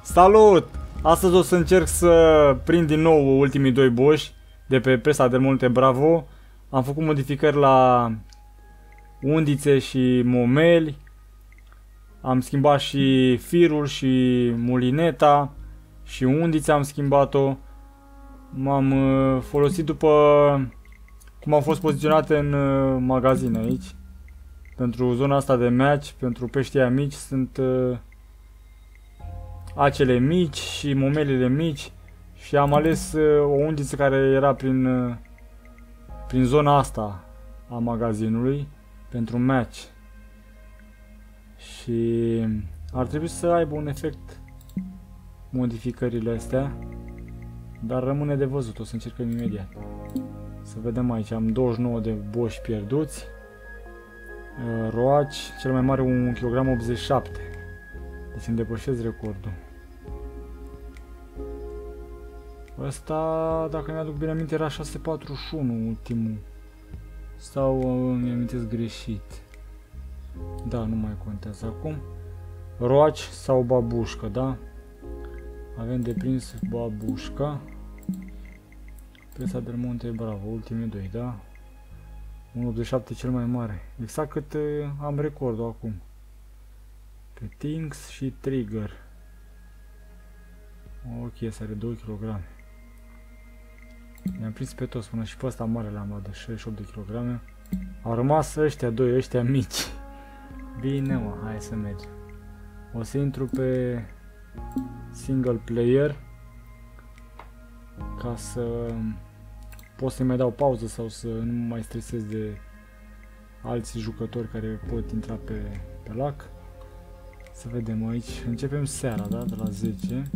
Salut! Astăzi o să încerc să prind din nou ultimii doi boși de pe Presa del Monte Bravo. Am făcut modificări la undițe și momeli. Am schimbat și firul și mulineta și undița am schimbat-o. M-am folosit după cum au fost poziționate în magazin aici. Pentru zona asta de match, pentru peștii aia mici, sunt acele mici și momelele mici. Și am ales o undiță care era prin zona asta a magazinului pentru match. Și ar trebui să aibă un efect modificările astea, dar rămâne de văzut, o să încercăm imediat. Să vedem aici, am 29 de boși pierduți. Roaci, cel mai mare 1,87 kg. Deci îmi depășesc recordul. Ăsta, dacă mi-aduc bine aminte, era 641 ultimul. Sau îmi amintesc greșit. Da, nu mai contează acum. Roaci sau babușcă, da? Avem de prins babușca. Presa del Monte Bravo, ultimii doi, da? 1,87 cel mai mare. Exact cât am recordul acum. Pe Tinks și Trigger. Ok, să are 2 kg. I-am prins pe toți, până și pe ăsta mare l-am luat de 68 de kg. Au rămas ăștia doi, ăștia mici. Bine, mă, hai să mergem. O să intru pe single player ca să pot să-i mai dau pauză sau să nu mă mai stresez de alții jucători care pot intra pe lac. Să vedem aici. Începem seara, da? De la 10.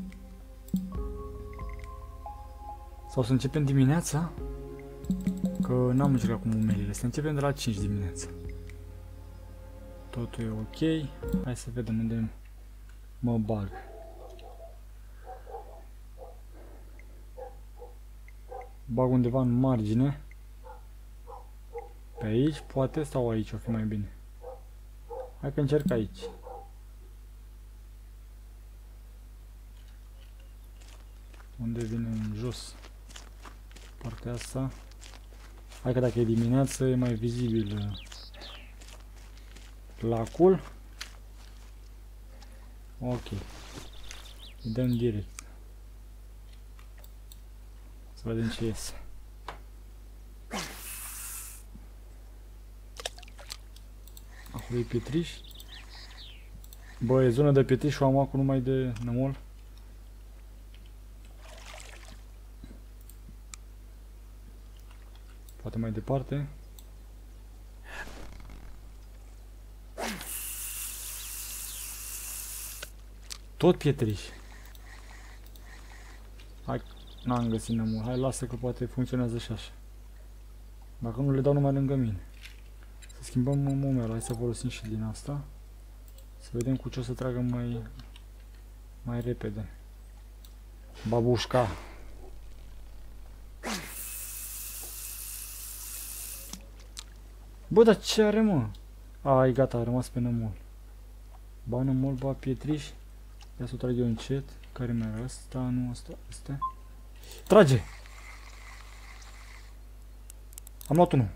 Sau să începem dimineața? Că n-am încercat cu mumelile. Să începem de la 5 dimineața. Totul e ok. Hai să vedem unde mă bag. Bag undeva în margine. Pe aici, poate, sau aici o fi mai bine. Hai că încerc aici. Unde vine în jos? Partea asta. Hai că dacă e dimineață e mai vizibil lacul. Ok. Îi dăm direct. Să vedem ce iese. Acolo e pietriș. Bă, e zona de pietriș și am acum numai de nămol. Poate mai departe. Tot pietriș. Hai, n-am găsit nămol. Hai, lasă că poate funcționează și așa. Dacă nu le dau numai lângă mine. Să schimbăm momela. Hai să folosim și din asta. Să vedem cu ce o să tragă mai repede. Babușca. Bă, dar ce are, mă? A, e gata, a rămas pe nămol. Ba nămol, ba pietriș. Ia să o trag eu încet. Care mai era asta? Nu, asta, astea. Trage! Am luat unul.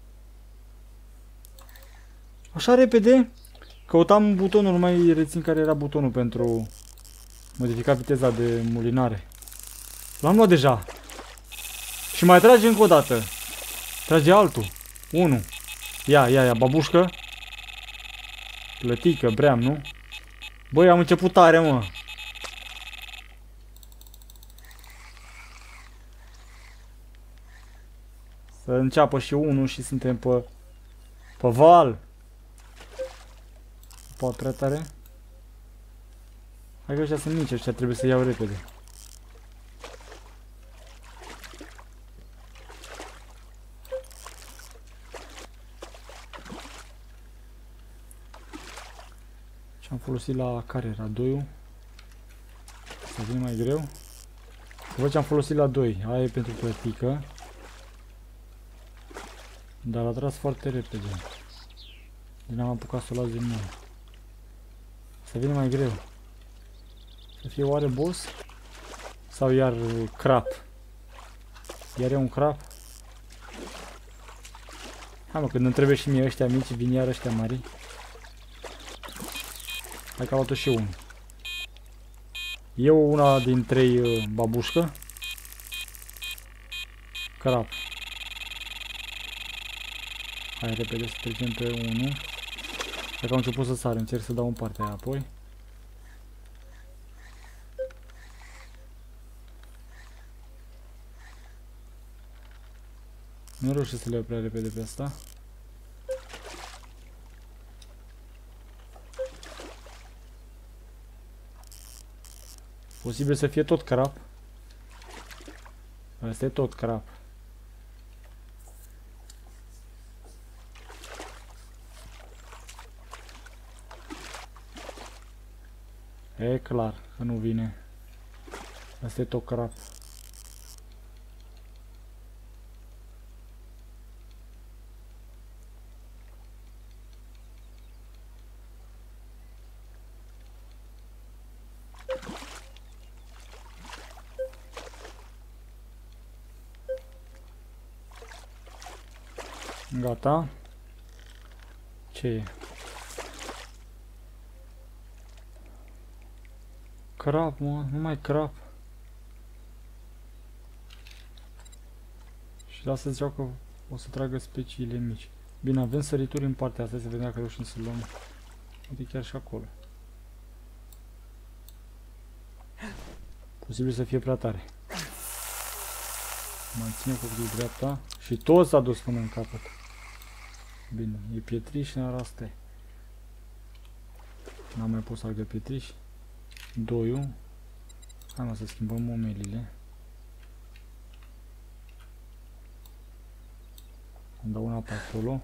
Așa repede. Căutam butonul, nu mai rețin care era butonul pentru modifica viteza de mulinare. L-am luat deja. Și mai trage încă o dată. Trage altul. 1. Ia, babușcă. Plătică, bream, nu? Băi, am început tare, mă. Să înceapă și unul și suntem pe val. Poate prea tare. Hai că ăștia sunt mici, ăștia trebuie să iau repede. Și am folosit la care era 2-ul. Să vine mai greu. Văd ce am folosit la 2. Aia e pentru plătică. Dar a tras foarte repede. Din am apucat să o las din nou. Să vină mai greu. Să fie oare boss? Sau iar crap? Iar e un crap? Hai mă, când îmi trebuie și mie ăștia mici, vin iar ăștia mari. Hai că am luat-o și unul. Eu una din 3 babușcă. Crap. Hai repede să trecem pe 1. Dacă am început să sar, încerc să dau în partea aia apoi. Nu reușesc să le iau prea repede pe asta. Posibil să fie tot crap. Asta e tot crap. E clar că nu vine. Asta e tot crap. Gata. Ce e? Crap, mă, numai crap. Și lasă ziceau că o să tragă speciile mici. Bine, avem sărituri în partea asta, să vedem dacă reușim să luăm. Uite chiar și acolo. Posibil să fie prea tare. Manține copilul dreapta. Și tot s-a dus până în capăt. Bine, e pietriș, în asta e. N-am mai pus să argă pietriș. 2-ul. Hai mă să schimbăm momelile. Îmi dau una pe acolo.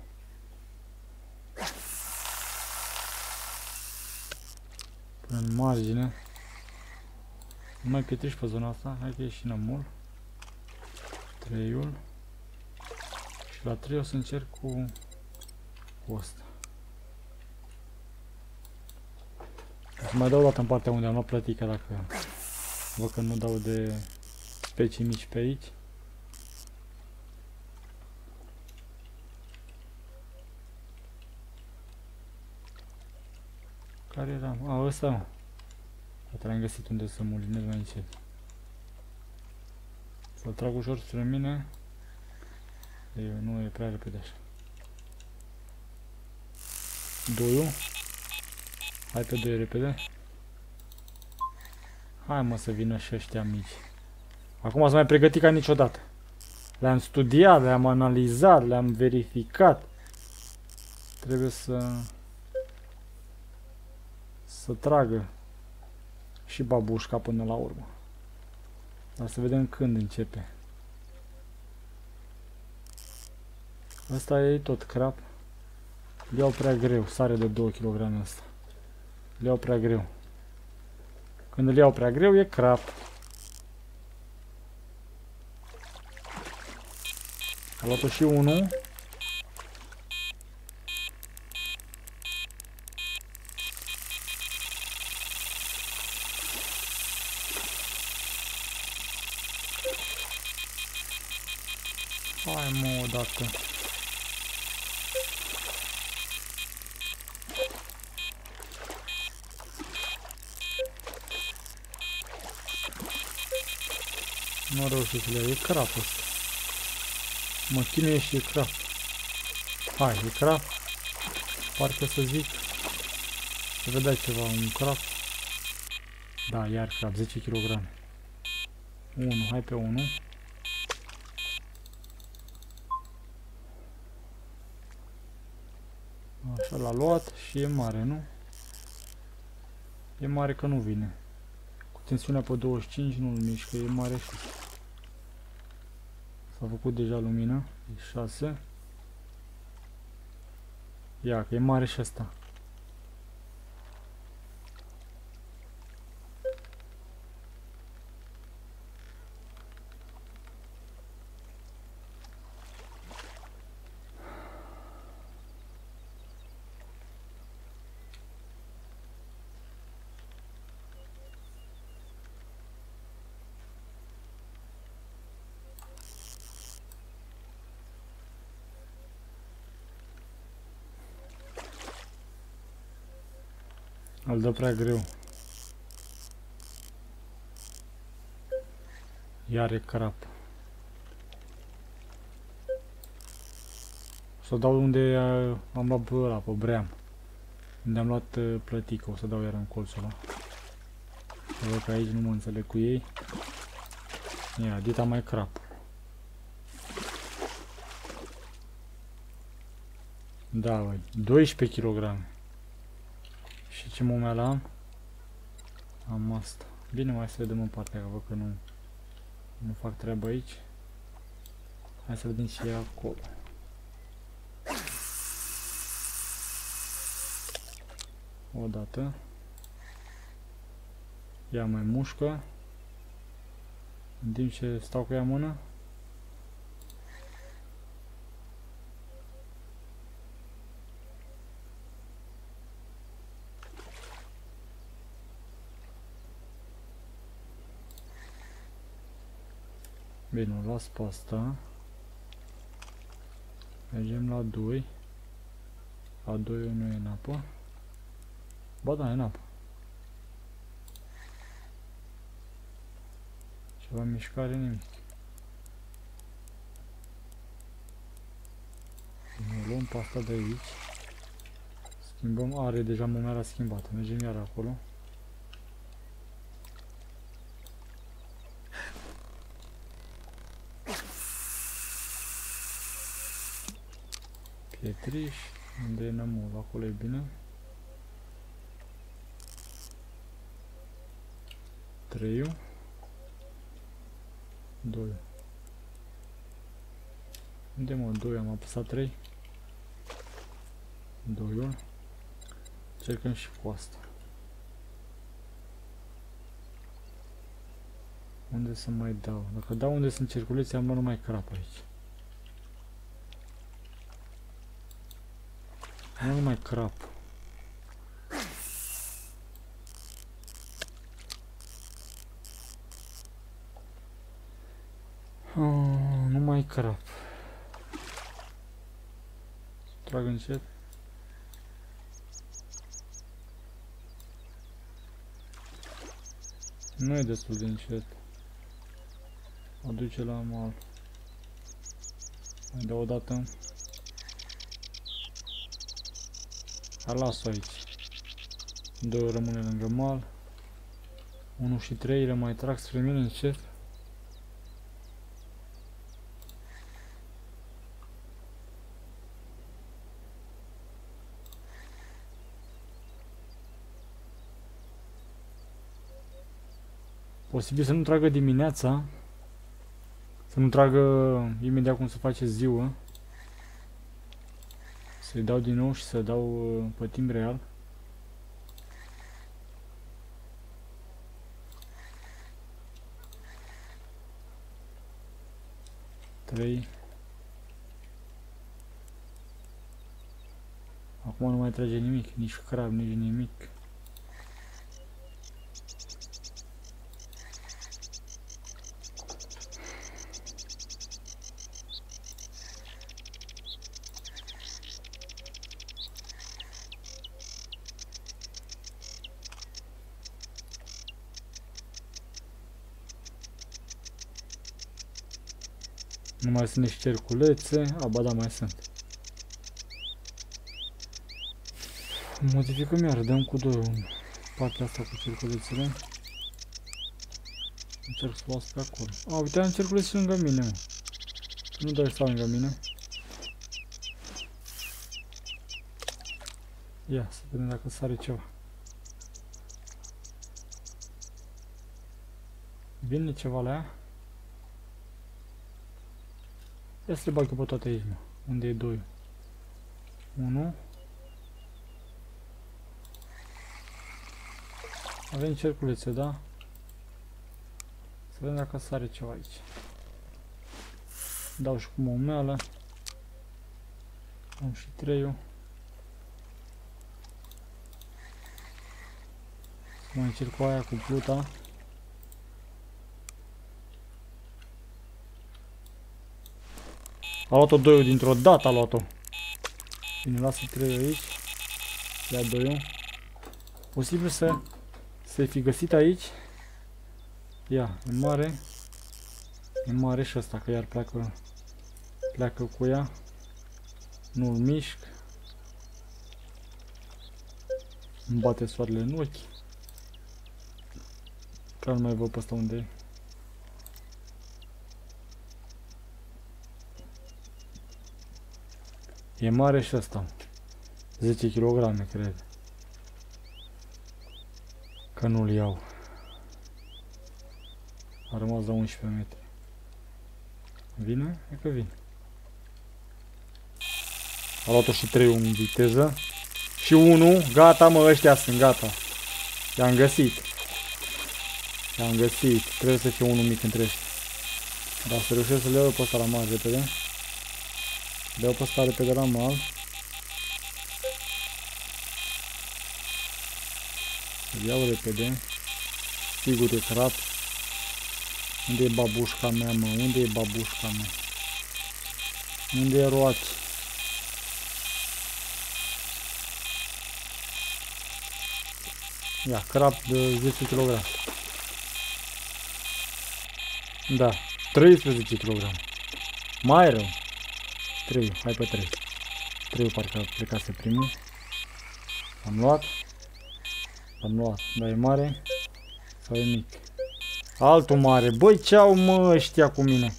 Până în margine. Nu mai pietriș pe zona asta. Hai că ieși înămul. 3-ul. Și la 3 o să încerc cu ăsta. O să mai dau o dată în partea unde am luat plătica dacă văd că nu dau de specii mici pe aici. Care era? A, ăsta mă. Poate l-am găsit unde să mulinez mai încet. Să-l trag ușor spre mine. Nu e prea repede așa. 2-ul. Hai pe 2 repede. Hai mă să vină și ăștia mici. Acum s-a mai pregătit ca niciodată. Le-am studiat, le-am analizat, le-am verificat. Trebuie să tragă și babușca până la urmă. Dar să vedem când începe. Asta e tot crap. Le iau prea greu, sare de 2 kg asta. Le iau prea greu. Când le iau prea greu e crap. A luat-o și unul. Hai mă odată. Nu reușit să le iau, e crap ăsta. Mă chinuie și e crap. Hai, e crap. Parcă să zic. Să vedea ceva, un crap. Da, iar crap, 10 kg. 1, hai pe 1. Așa l-a luat și e mare, nu? E mare că nu vine. Cu tensiunea pe 25 nu-l mișcă, e mare și... S-a făcut deja lumină, e 6. Ia, că e mare și asta. Îl dă prea greu. Iar e crap. O să dau unde am luat pe ăla, pe bream. Unde am luat plătică, o să dau iar în colțul ăla. Văd că aici nu mă înțeleg cu ei. Ia, dita mai crap. Da, băi, 12 kg. Și ce momeală am? Am asta. Bine, mai să vedem în partea, că văd că nu fac treabă aici. Hai să vedem și acolo. O dată. Ia mai mușcă. În timp ce stau cu ea în mână. Bine, o las pe asta. Mergem la 2. La 2 nu e în apă. Ba da, e în apă. Ceva mișcare, nimic. Bine, o luăm pe asta de aici. Schimbăm, are deja momeala schimbată. Mergem iar acolo. Pietriș, unde e nămul, acolo e bine. 3. 2. Unde mă? 2, am apăsat 3. 2-ul. Încercăm și cu asta. Unde să mai dau? Dacă dau unde sunt circuleții, am luat numai crap aici. Nu numai crap. Numai crap. Trag încet. Nu e destul de încet. O duce la mal. Mai dau o dată. Las-o aici. 2 rămâne lângă mal. 1 și 3 le mai trag spre mine încet. Posibil să nu tragă dimineața. Să nu tragă imediat cum se face ziua. Să-i dau din nou și să dau pe timp real. Trei. Acum nu mai trage nimic, nici crab, nici nimic. Nu mai sunt nici cerculețe. Aba da, mai sunt. Modificăm iar, dăm cu 2 în partea asta cu cerculețele. Încerc să las pe acolo. A, uite, am cerculețe lângă mine, mă. Nu dai să lângă mine. Ia, să vedem dacă sare ceva. Vine ceva la ea? Ia să le bag pe toate aici, mă. Unde e 2? 1. Avem cerculețe, da? Să vedem dacă sare ceva aici. Dau și cu momeală. Am și 3-ul. Să mai încerc cu aia cu pluta. A luat-o 2-ul dintr-o dată, a luat-o. Bine, lasă 3-ul aici. Ia 2-ul. Posibil să-i fi găsit aici. Ia, e mare. E mare și ăsta, că iar pleacă cu ea. Nu-l mișc. Îmi bate soarele în ochi. Că nu mai văd pe ăsta unde e. E mare și ăsta. 10 kg, cred. Că nu-l iau. A rămas la 11 metri. Vine? E că vine. A luat-o și 3 în viteză. Și 1. Gata, mă, ăștia sunt, gata. I-am găsit. I-am găsit. Trebuie să fie unul mic între ăștia. Dar să reușesc să le iau pe ăsta la mal repede. Le iau pe ăsta repede la mal. Să-l iau repede. Sigur e crap. Unde e babușca mea, mă? Unde e babușca mea? Unde e roaci? Ia, crap de 10 kg. Da, 13 kg. Mai rău. 3, hai pe 3. 3 parcă plecase primul. Am luat. Am luat. Dar e mare sau e mic? Altul mare. Băi, ce au, mă, ăștia cu mine?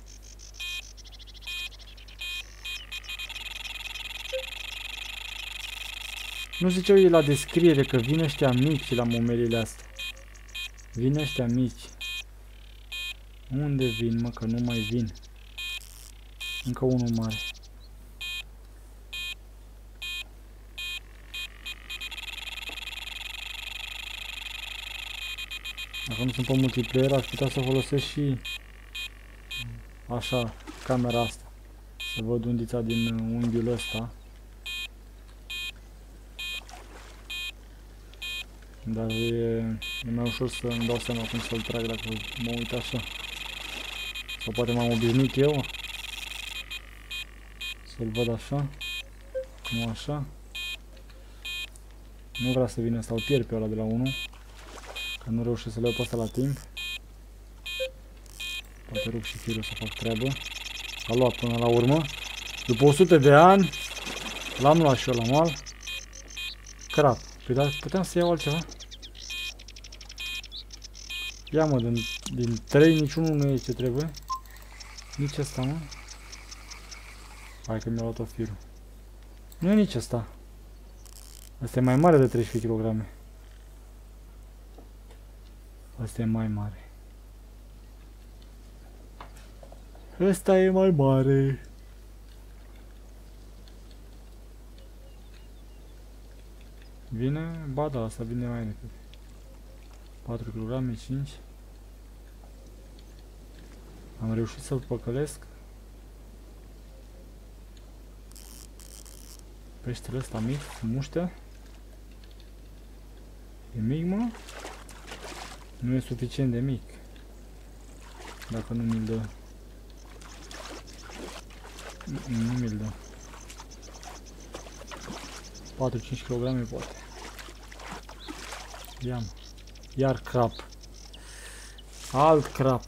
Nu ziceau ei la descriere că vin ăștia mici la momelile astea. Vin ăștia mici. Unde vin, mă, că nu mai vin? Încă unul mare. Dacă nu sunt pe multiplayer, aș putea să folosesc și așa, camera asta. Să văd undița din unghiul ăsta. Dar e mai ușor să îmi dau seama cum să-l trag dacă mă uit așa. Sau poate m-am obișnuit eu să-l văd așa. Nu așa. Nu vreau să vină să-l pierd pe ăla de la 1. Că nu reușesc să le iau pe asta la timp. Poate rup și firul să fac treabă. A luat până la urmă. După 100 de ani l-am luat și eu la mal. Crap. Păi dar puteam să iau altceva? Ia, mă, din 3 niciunul nu e ce trebuie. Nici asta, mă. Hai că mi-a luat-o firul. Nu e nici asta. Asta e mai mare de 13 kg. Asta e mai mare. Ăsta e mai mare. Vine? Ba da, asta vine mai repede. 4 kg, 5. Am reușit să-l păcălesc. Peștele ăsta mic, muștea. E mic, mă? Nu e suficient de mic. Dacă nu mi-l dă. Nu mi-l dă. 4-5 kg poate. Ia-mă. Iar crap. Alt crap.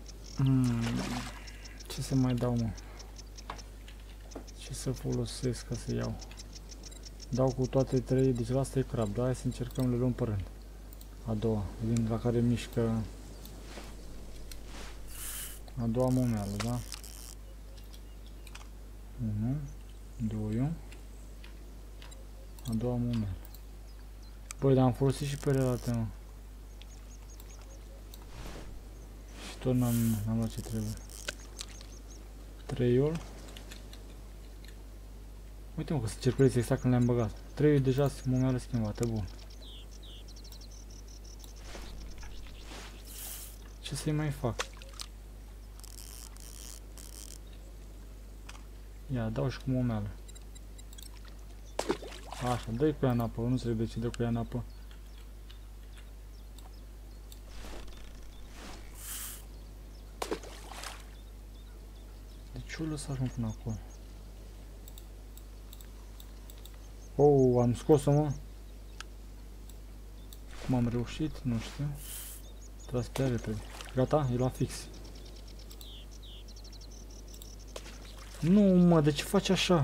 Ce să mai dau, mă? Ce să folosesc ca să iau? Dau cu toate 3, deci la asta e crap. Da, hai să încercăm, le luăm pe rând. A doua, din la care mișcă. A doua momeală, da? 1, 2. A doua momeală. Băi, dar am folosit și pe relate, mă. Și tot n-am luat ce trebuie. 3-ul. Uite, mă, că se circuleți exact când le-am băgat. 3-ul deja momeală schimbată, bun. Ce să-i mai fac? Ia, dau și cu momeală. Așa, dă-i cu ea în apă, nu se de ce dă cu ea în apă. De ce o lăsați, mă, până acolo? Oh, am scos-o, mă. Cum am reușit? Nu știu. Tras prea repede. Gata? E la fix. Nu, mă, de ce faci așa?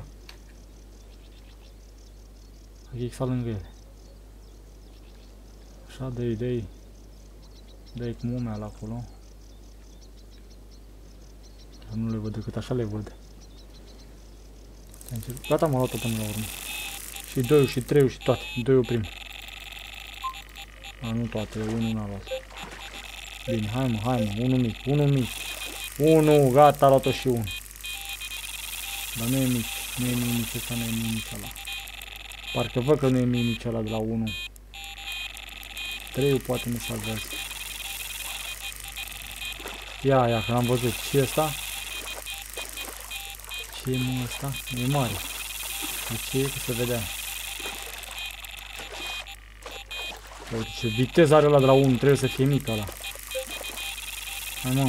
Hai că e lângă ele. Așa, dă-i cu mumeala acolo. Nu le văd decât așa le văd. Gata, m-a luat-o până la urmă. Și 2 și 3 și toate. 2 oprim. A, nu toate, unul n-a luat. Bine, hai mă, unul mic. 1, gata, a luat-o și 1. Dar nu e mic, nu e nimic, ăsta nu e nimic ăla. Parcă văd că nu e nimic ăla de la 1. 3 poate ne salvează. Ia, că l-am văzut. Ce e ăsta? Ce e mă ăsta? E mare. De ce e? Că se vedea. Uite ce viteză are ăla de la 1, trebuie să fie mic ăla. Hai mă.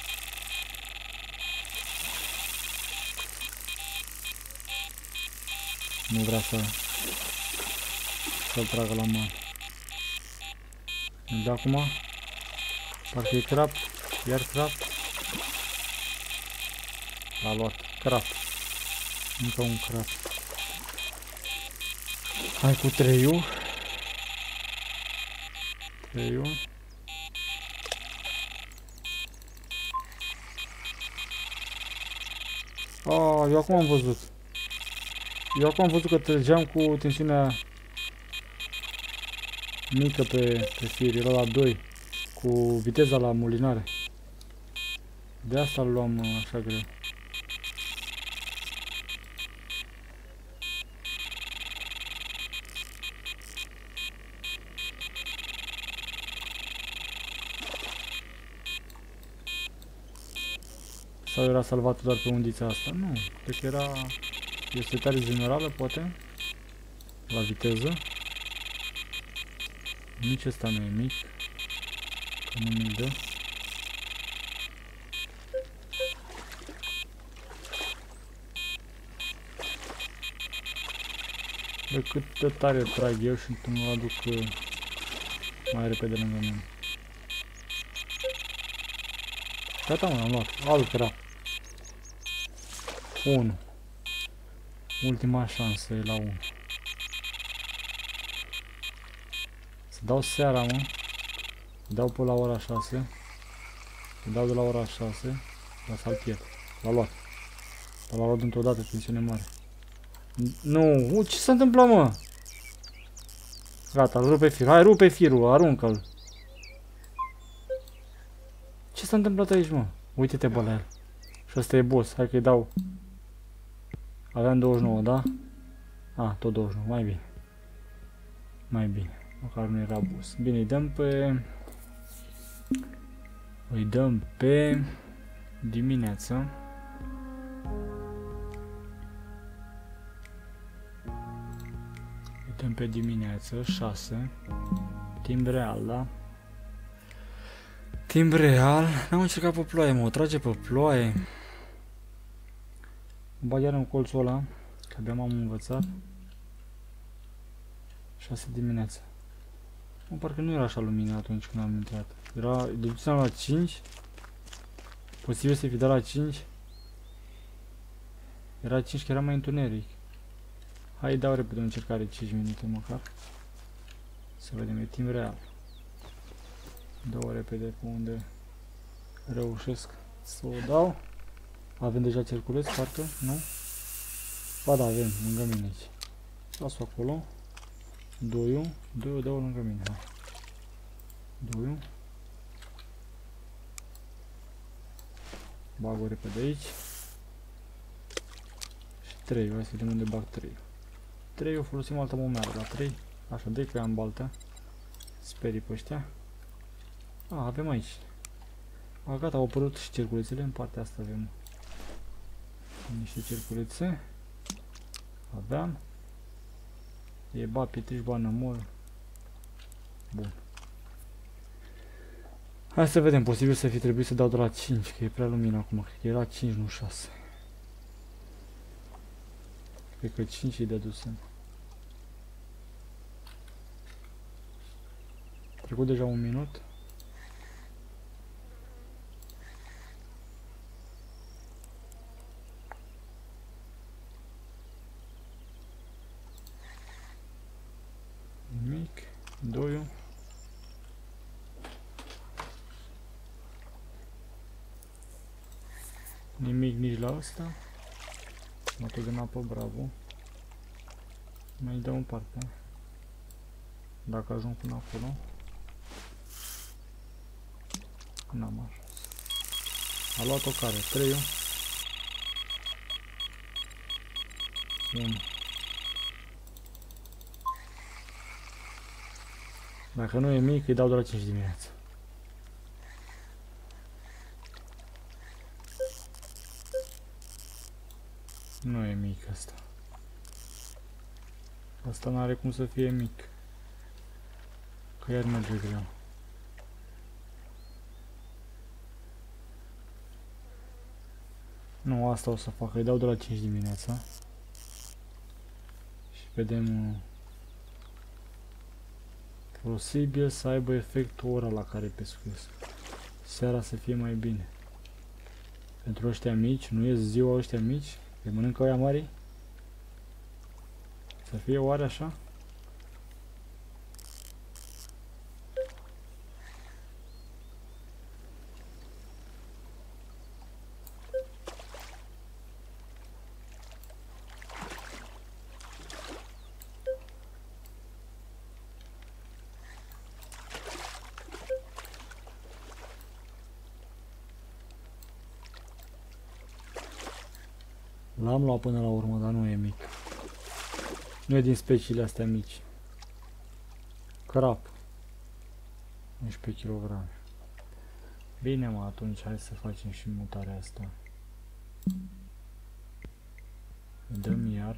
Nu vrea să-l tragă la mână. De acum, parcă e crap, iar crap. L-a luat, crap. Încă un crap. Hai cu 3-ul. 3-ul. Eu acum am văzut. Eu acum am văzut că trăgeam cu tensiunea mică pe fir, era la 2, cu viteza la mulinare. De asta îl luam așa greu. Sau era salvat doar pe undița asta? Nu, cred că era... E setare generală, poate? La viteză. Nici ăsta nu e mic. Că nu mi-l dă. De cât de tare trag eu și mă aduc mai repede lângă mine. Gata, mă, am luat. Alt crap. 1. Ultima șansă e la 1. Să dau seara, mă. Să dau pe la ora 6. Să dau de la ora 6. La să-l pierd. L-a luat. L-a luat într-o dată, tensiune mare. Nu, ce s-a întâmplat, mă? Gata, îl rupe firul. Hai, rupe firul, aruncă-l. Ce s-a întâmplat aici, mă? Uite-te, bă, la el. Și ăsta e boss. Hai că-i dau. Aveam 29, da? A, tot 29, mai bine. Mai bine. Măcar nu era boss. Bine, îi dăm pe... Îi dăm pe... dimineață. Îi dăm pe dimineață, 6. Timp real, da? Timp real. N-am încercat pe ploaie, mă. O trage pe ploaie. Bag iar în colțul ăla, că abia m-am învățat. 6 dimineața. Mă, parcă nu era așa lumină atunci când am intrat. Era, duceam la 5. Posibil să fi dat la 5. Era 5 că era mai întuneric. Hai, dau repede o încercare 5 minute măcar. Să vedem, e timp real. Dau repede pe unde reușesc să o dau. Avem deja cerculeț, parcă, nu? Ba da, avem, lângă mine aici. Las-o acolo. 2-ul dau lângă mine. 2-ul. Bag-o repede aici. Și 3, hai să vedem unde bag 3. 3 o folosim altă momeală la 3. Așa, dă-i că am baltă. Sperii pe ăștia. Avem aici. Gata, au apărut și cerculețele. În partea asta avem niște cerculețe. Aveam. E ba pietriș, ba nămol. Bun. Hai să vedem, posibil să fi trebuit să dau de la 5, că e prea lumină acum. Cred că era 5, nu 6. Cred că 5 îi dădusem. trecut deja un minut. Nimic. Doiul. Nimic nici la ăsta. Motul de apă, bravo. Mai dau în partea. Dacă ajung până acolo. N-am ajuns. A luat-o care? 3 1. Dacă nu e mic, îi dau de la 5 dimineața. Nu e mic asta. Asta n-are cum să fie mic. Că iar merge greu. Nu, asta o să fac. Îi dau de la 5 dimineața. Și vedem... posibil să aibă efectul ora la care pescuiesc. Seara să fie mai bine. Pentru ăștia mici, nu ies ziua ăștia mici, îi mănâncă oia mari. Să fie oare așa? L-am luat până la urmă, dar nu e mic. Nu e din speciile astea mici. Crap. 11 kg. Bine, mă, atunci hai să facem și mutarea asta. Dăm iar.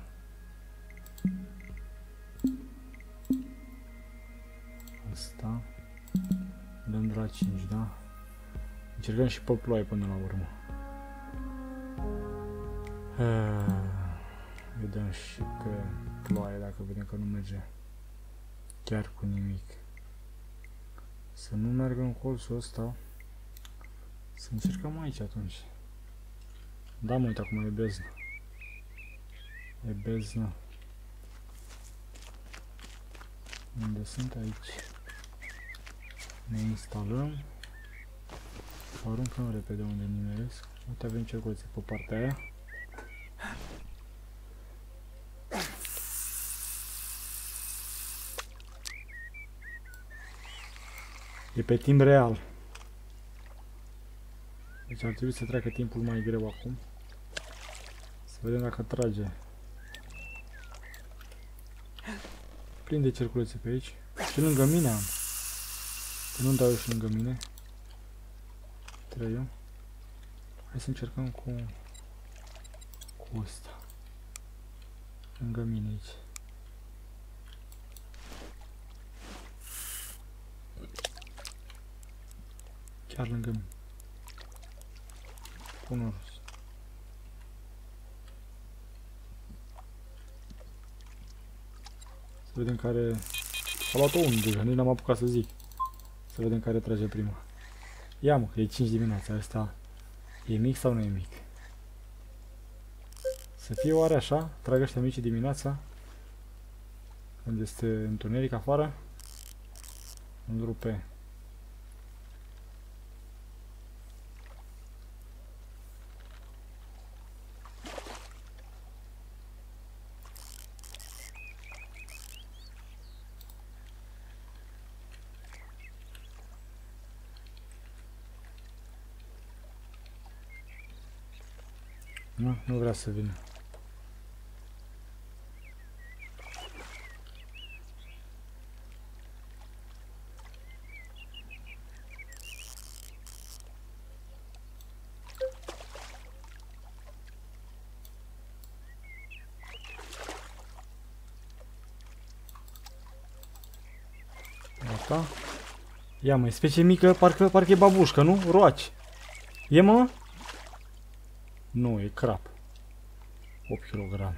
Asta. Dăm de la 5, da? Încercăm și pe ploaie până la urmă. Vedem și pe ploaie dacă vedem că nu merge chiar cu nimic. Să nu meargă în colțul ăsta. Să încercăm aici atunci. Da, mă, uite, acum e beznă. E beznă. Unde sunt aici? Ne instalăm. Aruncăm repede unde nimeresc. Uite, avem cerculețe pe partea aia. E pe timp real. Deci ar trebui să treacă timpul mai greu acum. Să vedem dacă trage. Plin de cerculețe pe aici. Și lângă mine am. Că nu-mi dau eu și lângă mine. 3. Hai să încercăm cu ăsta. Lângă mine aici. Chiar lângă mine. Pun o să vedem care... A luat-o unul deja, nici n-am apucat să zic. Să vedem care trage prima. Ia, mă, că e 5 dimineața. Asta e mic sau nu e mic? Să fie oare așa? Trag ăștia mici dimineața? Când este întuneric afară? Îl rupe. Nu vrea să vină. Asta. Ia, mă, specie mică, parcă e babușcă, nu? Roaci. E, mă? Nu, e crap. 8 kg.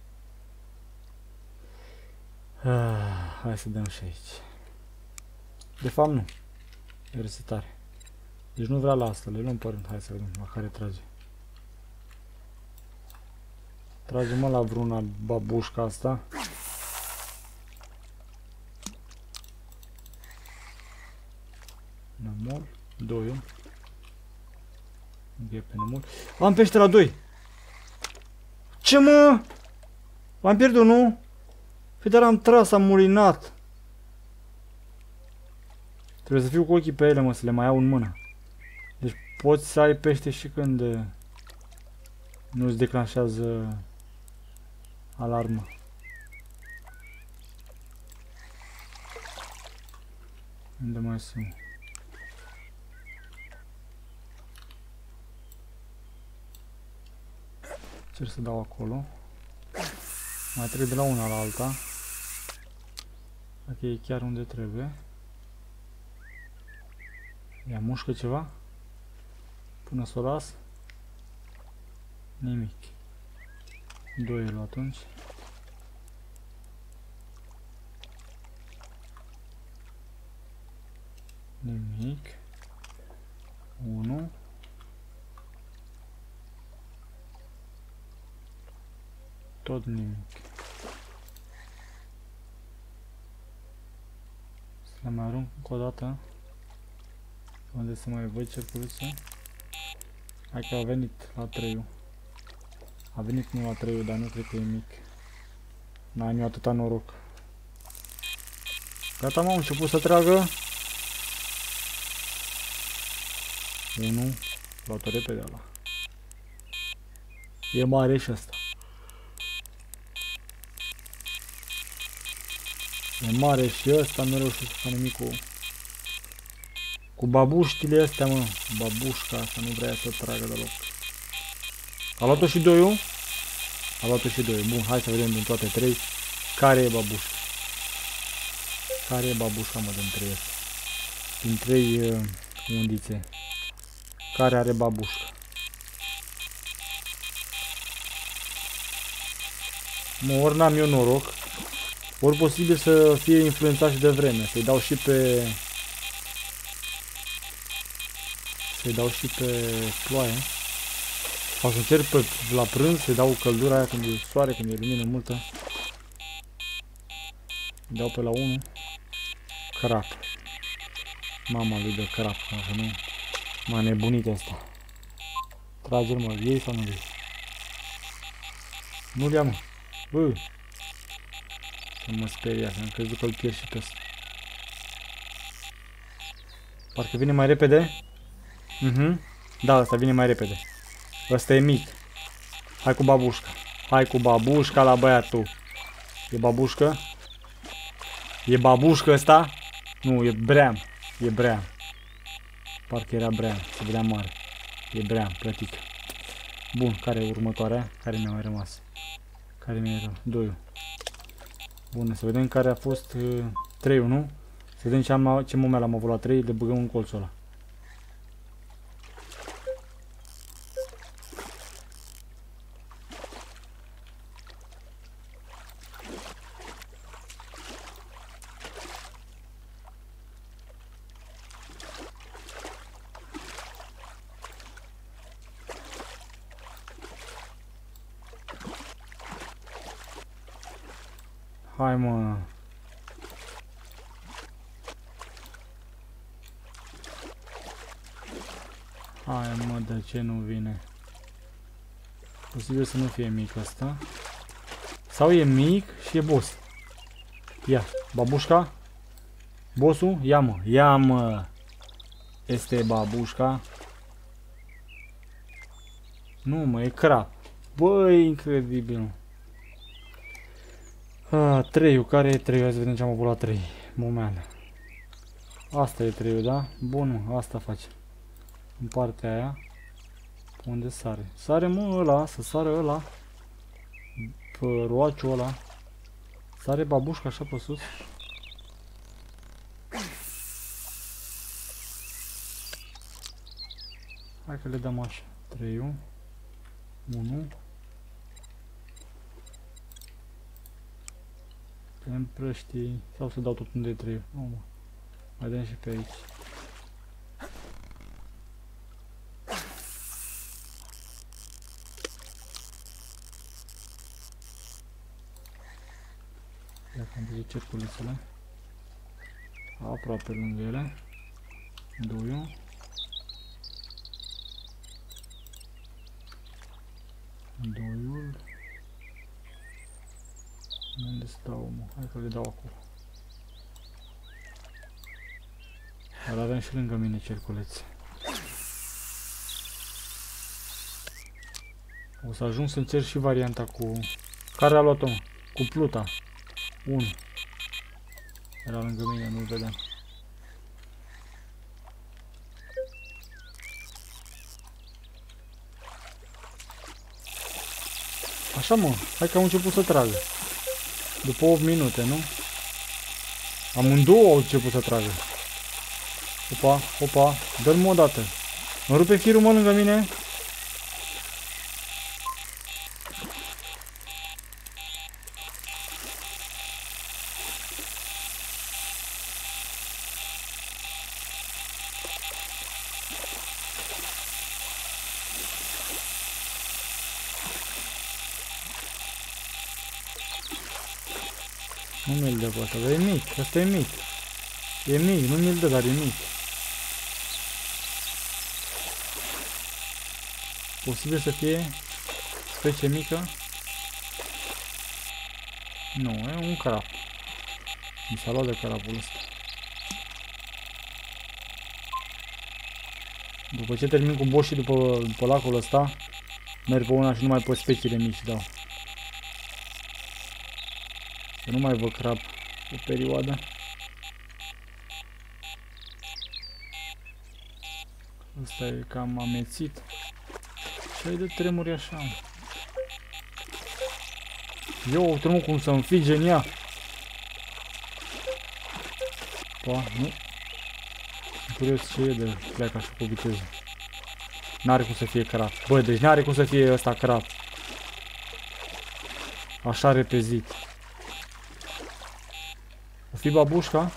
Hai să dăm și aici. De fapt nu. E resetare. Deci nu vrea la asta, le luăm pe rând. Hai să vedem la care trage. Trage mă la vreuna babușca asta. Nămol, 2. Ghepe nămol. Am pește la 2. Ce mă? L-am pierdut, nu? Păi dar am tras, am mulinat. Trebuie să fiu cu ochii pe ele, mă, să le mai iau în mână. Deci poți să ai pește și când nu-ți declanșează alarma. Unde mai sunt? Cer să dau acolo. Mai trebuie de la una la alta. Dacă e chiar unde trebuie. Ia mușcă ceva? Până să o las. Nimic. 2 el atunci. Nimic. 1. Tot nimic. Să le mai arunc încă o dată. Unde să mai văd cerculețul. Hai că a venit la 3. A venit nu la 3, dar nu cred că e mic. N-am eu atâta noroc. Gata, m-am început să tragă. 1. Luat-o repede ăla. E mare și ăsta. E mare și ăsta, nu reușesc să fac nimic cu babuștile astea, mă. Babușca asta nu vrea să tragă deloc. A luat-o și 2-ul? A luat-o și 2. Bun, hai să vedem din toate 3 care e babușca. Care e babușca, mă, din 3 astea? Din 3 undițe. Care are babușca? Mă, ori n-am eu noroc, ori posibil să fie influențat și de vreme. Să-i dau și pe... Să-i dau și pe ploaie. Sau să încerc pe, la prânz, să-i dau căldura aia când e soare, când e lumină multă. Îi dau pe la 1. Crap. Mama lui de crap, așa nu... M-a nebunit asta. Trage-l, mă, iei sau nu iei? Nu-l ia, mă. Bă! Să mă sperie asta, am crezut că îl pierd și pe ăsta. Parcă vine mai repede. Da, asta vine mai repede. Ăsta e mic. Hai cu babușca. Hai cu babușca la băiatul. E babușcă? E babușcă ăsta? Nu, e bream. E bream. Parcă era bream, se vedea mare. E bream, plătică. Bun, care e următoarea? Care mi-a mai rămas? Care mi-a rămas? 2. Bun, să vedem care a fost 3, nu? Să vedem ce moment am avut la 3, le băgăm în colțul ăla. Hai, mă. Hai, mă, de ce nu vine? Posibil să nu fie mic asta. Sau e mic și e boss. Ia, babușca. Bossul, ia, mă. Ia, mă. Este babușca. Nu, mă, e crap. Băi, incredibil. 3-ul, care e 3-ul? Hai să vedem ce am avut la 3. Moment. Asta e 3-ul, da? Bun, mă, asta facem. În partea aia. Unde sare? Sare, mă, ăla, să sară ăla. Pe roaciul ăla. Sare babușca așa pe sus. Hai că le dăm așa. 3-ul. 1. Împrăștii, sau să dau tot unde trebuie. Vedem și pe aici. Dacă am văzut cerculețele. Aproape lângă ele. Duiul. Duiul. Unde se dau, mă? Hai că le dau acolo. Dar avem și lângă mine cerculețe. O să ajung să încerc și varianta cu... Care a luat-o, mă? Cu pluta. 1. Era lângă mine, nu-l vedeam. Așa, mă, hai că au început să tragă. După 8 minute, nu? Amândouă au început să tragă. Opa, opa, dă-l mă odată. Mă rupe firul, mă, lângă mine. Nu mi-l dă pe ăsta, dar e mic, ăsta e mic. E mic, nu mi-l dă, dar e mic. Posibil să fie specie mică? Nu, e un carap. Mi s-a luat de carapul ăsta. După ce termin cu boss și după lacul ăsta, merg pe una și numai pe speciile mici dau. Să nu mai văd crab o perioadă. Ăsta e cam amețit. Și ai de tremuri așa. Eu tremur cum să înfige în ea. Pa, nu. Sunt curios ce e de pleacă așa cu viteză. N-are cum să fie crab. Bă, deci n-are cum să fie ăsta crab. Așa repezit. O fi babușca?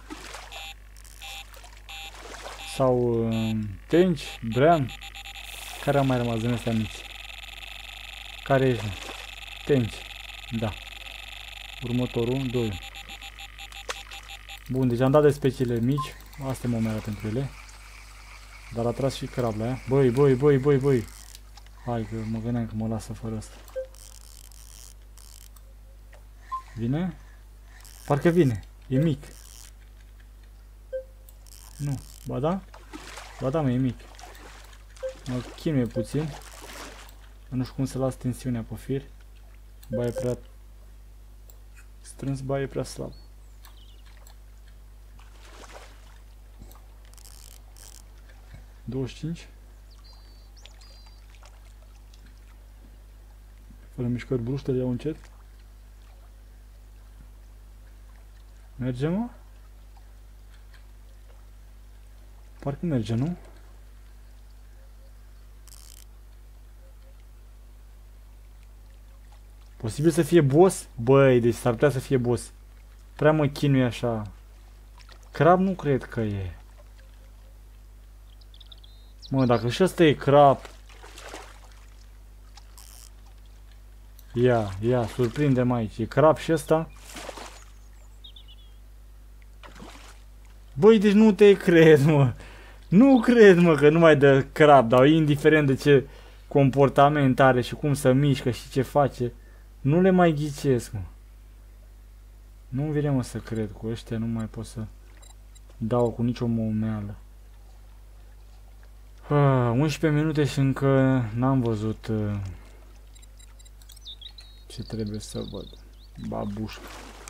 Sau tenci, brean? Care a mai rămas din astea mici? Care ești? Tenci. Da. Următorul, 2. Bun, deci am dat de speciile mici. Asta e momentul pentru ele. Dar a tras și crab la ea. Băi, băi, băi, băi, băi. Hai că mă gândeam că mă lasă fără asta. Vine? Parcă vine. E mic. Nu. Ba da? Ba da, mă, e mic. Mă chinuie puțin. Nu știu cum să las tensiunea pe fir. Ba e prea strâns, ba e prea slab. $25. Fără mișcări bruște, le iau încet. Merge, mă? Parcă merge, nu? Posibil să fie boss? Băi, deci s-ar putea să fie boss. Prea mă chinui așa. Crab nu cred că e. Mă, dacă și ăsta e crab. Ia, surprindem aici. E crab și ăsta? Băi, deci nu te cred, mă. Nu cred, mă, că nu mai dă crab, dar indiferent de ce comportament are și cum se mișcă și ce face, nu le mai ghicesc, mă. Nu-mi vine, mă, să cred. Cu ăștia nu mai pot să dau cu nicio momeală. 11 minute și încă n-am văzut ce trebuie să văd. Babușca.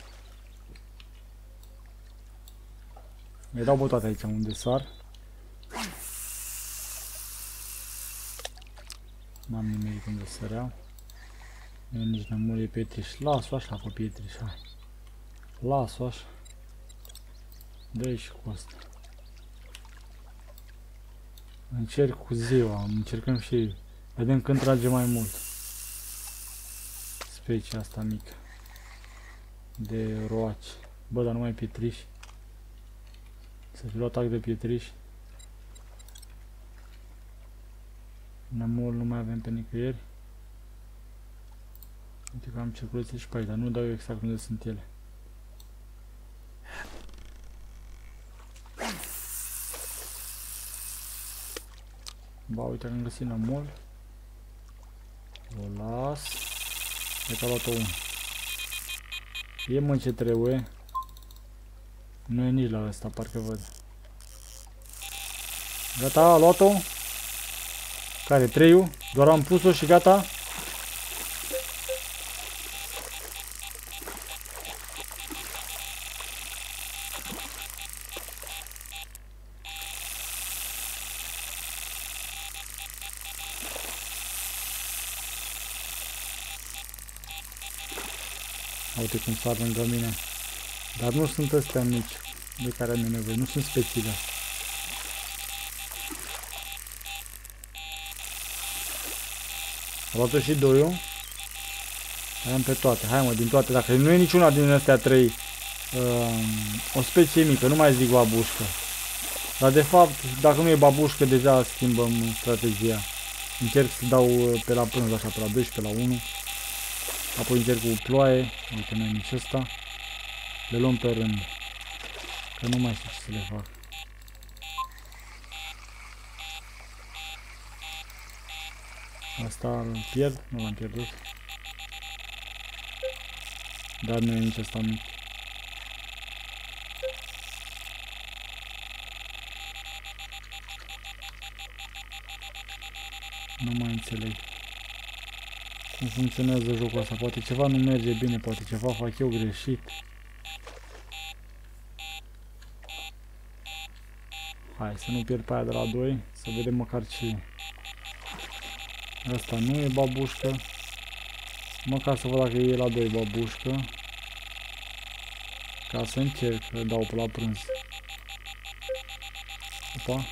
Îi dau botoate aici unde sar. N-am nimic unde săreau. Eu nici n-am murit pietriș. Las-o așa pe pietriș. Las-o așa. Dă-i și cu asta. Încerc cu ziua. Încercăm și vedem când trage mai mult. Specia asta mică. De roaci. Bă, dar nu mai pietriș. Să fi luat atac de pietriș. Nemol nu mai avem pe nicăieri. Uite că am circulație și pe aici, dar nu dau exact unde sunt ele. Ba, uite că am găsit namol. O las. Hai că a luat-o unul. E mă ce trebuie. Nu e nici la ăsta, parcă văd. Gata, a luat-o. Care? 3-ul? Doar am pus-o și gata. Uite cum sar lângă mine. Dar nu sunt astea mici de care am nevoie, nu sunt speciile. A luat-o și 2-ul. Am pe toate, hai mă, din toate, dacă nu e niciuna din astea 3 o specie mică, nu mai zic babușcă. Dar de fapt, dacă nu e babușcă, deja schimbăm strategia. Încerc să dau pe la prânz, așa, pe la 12, pe la 1. Apoi încerc cu ploaie, uite, nu e nici ăsta. Le luăm pe rând, că nu mai știu ce să le fac. Asta îl pierd, nu l-am pierdut. Dar nu e nici ăsta mic. Nu mai înțeleg cum funcționează jocul ăsta. Poate ceva nu merge bine, poate ceva fac eu greșit. Hai să nu pierd pe aia de la 2, să vedem măcar ce e. Asta nu e babușcă. Măcar să văd dacă e la 2 babușcă. Ca să încerc să dau pe la prânz. Opa.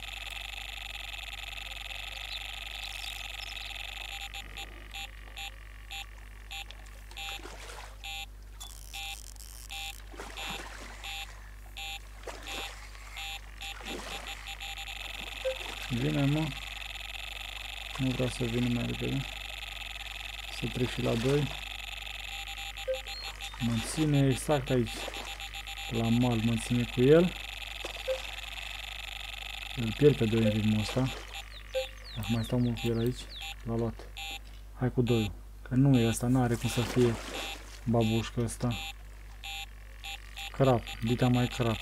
Vine, mă. Nu vreau să vin mai repede. Să trec și la 2. Mă ține exact aici. La mal mă ține cu el. Îl pierd pe 2 în ritmul ăsta. Dacă mai stau mult cu el aici, l-a luat. Hai cu 2. Că nu e ăsta, n-are cum să fie babușcă ăsta. Crap, dita mai crap.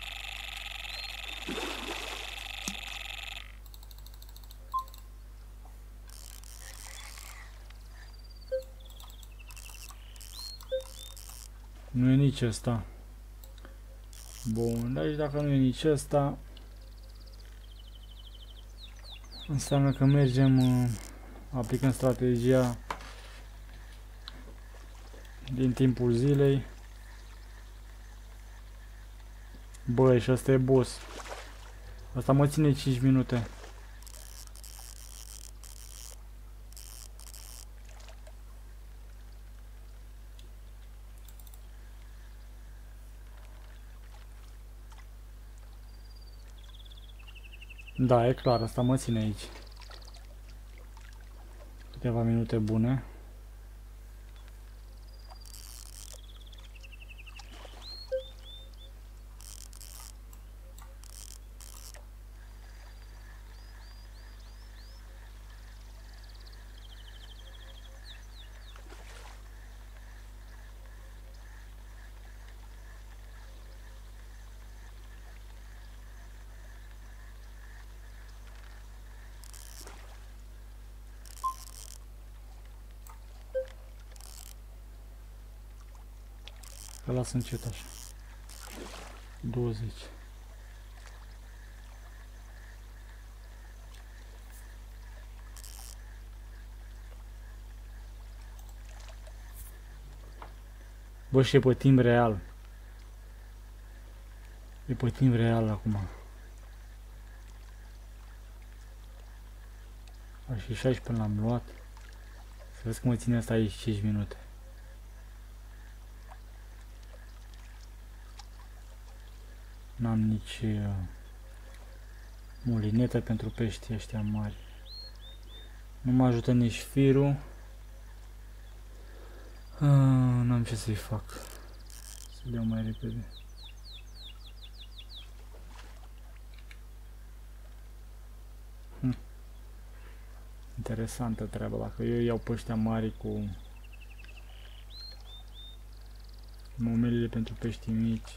Nu e nici ăsta. Bun, deci dacă nu e nici ăsta, înseamnă că mergem, aplicăm strategia din timpul zilei. Băi, și ăsta e boss. Asta mă ține 5 minute. Da, e clar, asta mă ține aici. Câteva minute bune. Că las încet așa. 20. Bă, și e pe timp real. E pe timp real acum. A, și 16 l-am luat. Să vezi că mă ține asta aici 5 minute. N-am nici mulinetă pentru peștii ăștia mari. Nu mă ajută nici firul. N-am ce să-i fac. Să-l iau mai repede. Interesantă treaba. Dacă eu iau pe ăștia mari cu momelele pentru peștii mici,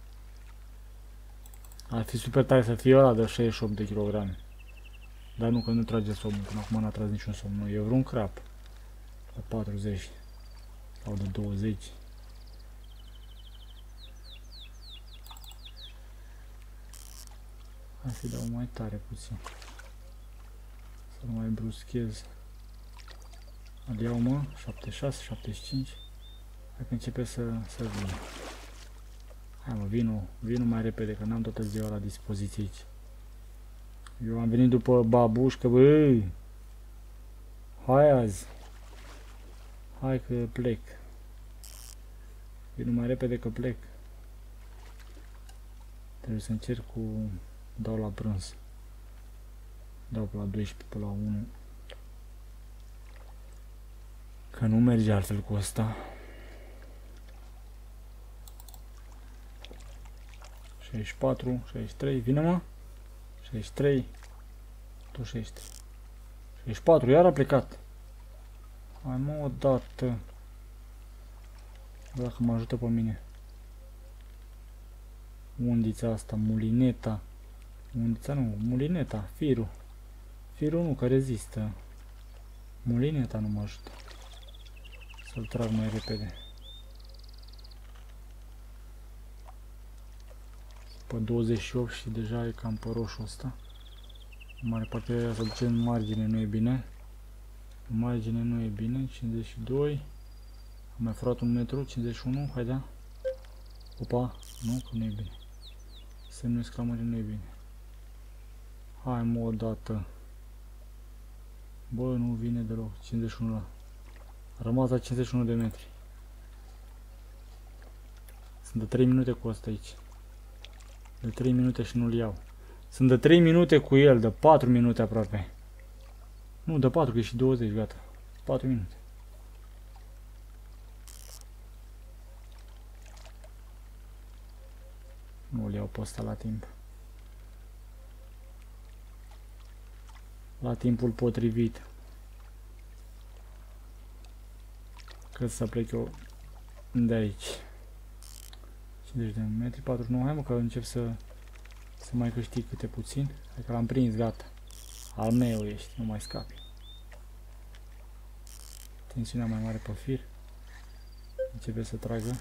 ar fi super tare să fie ăla de 68 de kilograme. Dar nu, că nu trage somnul. Până acum n-a tras niciun somn. Nu, e vreun crap. La 40 sau de 20. Hai să-i dau mai tare puțin. Să nu mai bruschez. Îl iau, mă, 76, 75. Hai că începe să vină. Hai, mă, vino mai repede, că n-am toată ziua la dispoziție aici. Eu am venit după babușcă, băi. Hai azi. Hai că plec. Vino mai repede că plec. Trebuie să încerc cu... Dau la prânz. Dau pe la 12, pe la 1. Că nu merge altfel cu asta. 64, 63, vine, mă? 63, tot 63. 64, iar a plecat. Hai, mă, odată. Dacă mă ajută pe mine. Undița asta, mulineta. Undița nu, mulineta, firul. Firul nu, că rezistă. Mulineta nu mă ajută. Să-l trag mai repede. Pe 28 și deja e cam pe roșu ăsta. În mare parte să duce în margine, nu e bine. În margine nu e bine. 52. Am mai furat 1 metru, 51, haidea. Opa, nu, că nu e bine. Semnul exclamării nu e bine. Hai, mă, odată. Bă, nu vine deloc. 51 la. A rămas la 51 de metri. Sunt de 3 minute cu asta aici. De 3 minute și nu-l iau. Sunt de 3 minute cu el, de 4 minute aproape. Nu, de 4, că e și 20, gata. 4 minute. Nu-l iau pe ăsta la timp. La timpul potrivit. Cât să plec eu de aici. 50 de metri, 49, hai, mă, că încep să mai câștig câte puțin. Hai că l-am prins, gata. Al meu ești, nu mai scapi. Tensiunea mai mare pe fir. Începe să tragă.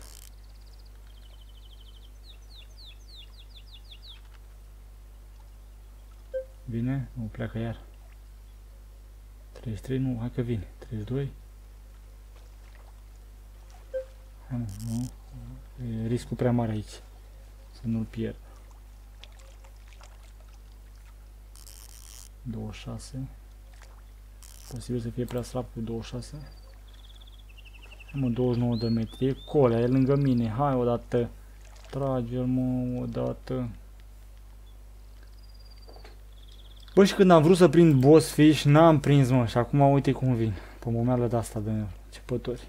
Vine? Nu, pleacă iar. 33, nu, hai că vine. 32. Hai, mă, nu. E riscul prea mare aici. Să nu-l pierd. 26. Posibil să fie prea slab cu 26. Hai, mă, 29 de metri. E colea, e lângă mine. Hai odată. Trage-l, mă, odată. Bă, și când am vrut să prind boss fish, n-am prins, mă. Și acum uite cum vin. Pe momeală de asta de începători.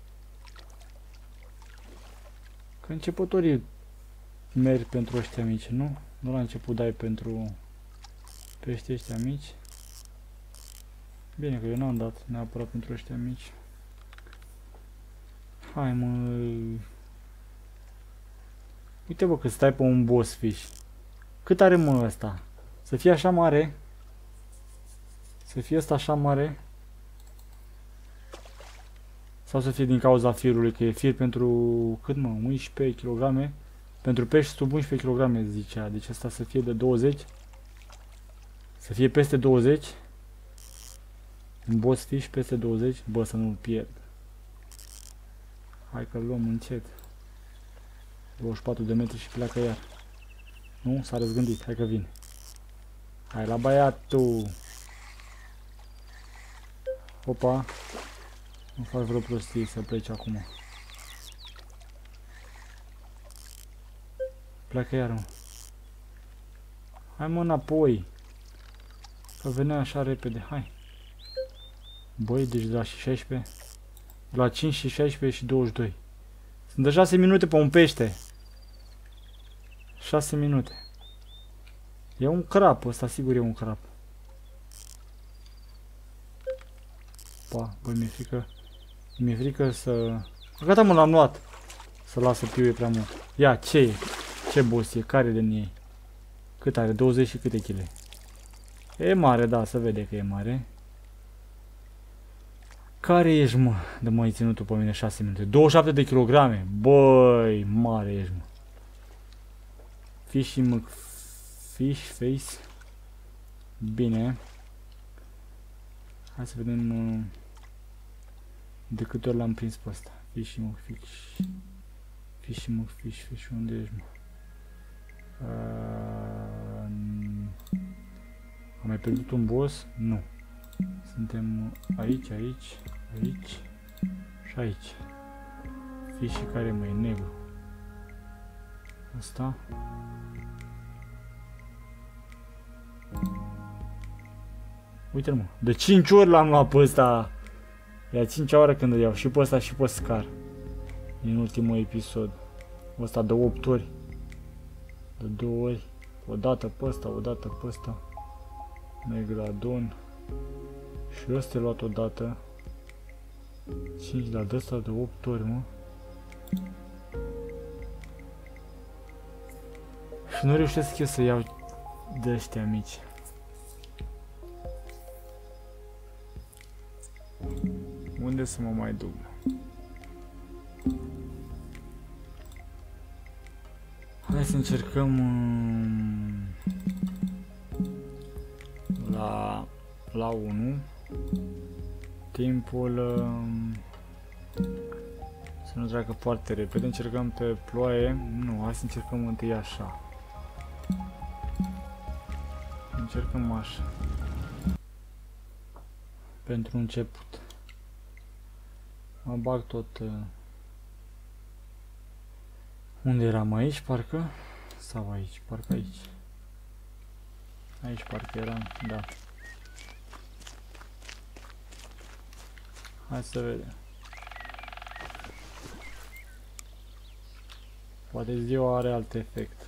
Că începătorii merg pentru ăștia mici, nu? Nu la început dai pentru pești ăștia mici. Bine că eu n-am dat neapărat pentru ăștia mici. Hai, mă. Uite, bă, că stai pe un boss fish. Cât are, mă, ăsta? Să fie așa mare? Să fie ăsta așa mare? Sau să fie din cauza firului, că e fir pentru, cât, mă, 11 kg? Pentru pești sub 11 kg zicea, deci asta să fie de 20. Să fie peste 20. Un boss fish peste 20, bă, să nu-l pierd. Hai că-l luăm încet. 24 de metri și pleacă iar. Nu? S-a răzgândit, hai că vine. Hai la băiatul. Opa. Nu fac vreo prostie să pleci acum. Pleacă iar, mă. Hai mă înapoi. Că venea așa repede. Hai. Băi, deci de la 16. De la 5 și 16 și 22. Sunt de 6 minute pe un pește. 6 minute. E un crap ăsta, sigur e un crap. Pa, băi, mi-e frică. Mi-e frică să... Gata mă, l-am luat. Să lasă piuie prea mult. Ia, ce e? Ce boss e? Care din ei? Cât are? 20 și câte kg? E mare, da, se vede că e mare. Care ești, mă? De mă, ai ținut tu pe mine 6 minute. 27 de kilograme. Băi, mare ești, mă. Fish face. Bine. Hai să vedem de câte ori l-am prins pe ăsta. Fish. Unde ești, mă? Am mai pierdut un boss? Nu. Suntem aici și aici. Fish care mai e negru. Asta. Uite-l, mă. De 5 ori l-am luat pe ăsta. E a 5-a oară când îl iau. Și pe ăsta și pe Scar. Din ultimul episod. Ăsta de 8 ori. De 2 ori. O dată pe ăsta, o dată pe ăsta. Megalodon. Și ăsta e luat o dată. 5 la ăsta de 8 ori, mă. Și nu reușesc eu să iau de ăștia mici. Unde să mă mai duc? Hai să încercăm la 1. Timpul să nu treacă foarte repede. Încercăm pe ploaie. Nu, hai să încercăm întâi așa. Încercăm așa. Pentru început. Mă bag tot... Unde eram? Aici, parcă? Sau aici? Parcă aici. Aici parcă eram, da. Hai să vedem. Poate ziua are alt efect.